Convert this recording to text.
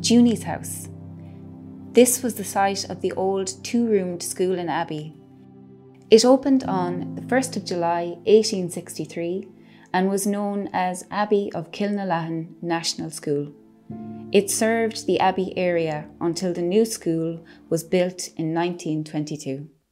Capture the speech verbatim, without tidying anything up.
Junie's house. This was the site of the old two-roomed school in Abbey. It opened on the first of July eighteen sixty-three and was known as Abbey of Kilnalahan National School. It served the Abbey area until the new school was built in nineteen twenty-two.